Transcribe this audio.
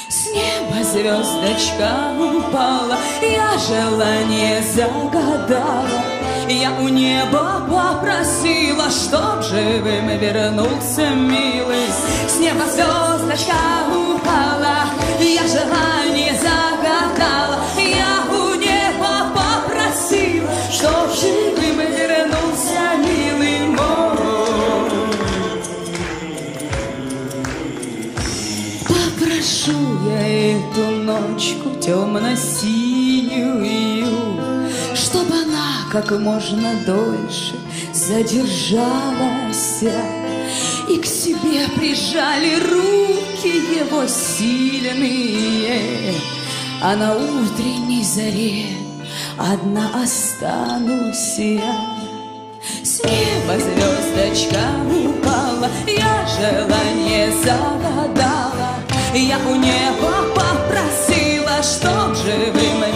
С неба звездочка упала, я желание загадала. Я у неба попросила, чтоб живым вернулся милый. С неба звездочка упала, я желание загадала. Я у неба попросила, чтоб живым вернулся милый мой. Попрошу я эту ночку темно-синюю, чтоб она как можно дольше задержалась, и к себе прижали руки его сильные. А на утренней заре одна останусь я. С неба звездочка упала, я желание загадала. Я у неба попросила, чтоб живым